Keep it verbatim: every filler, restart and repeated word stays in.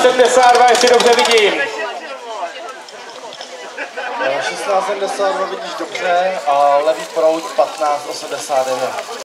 sedmdesát dva, jestli dobře vidím. šestnáct sedmdesát dva vidíš dobře a levý proud patnáct osmdesát devět.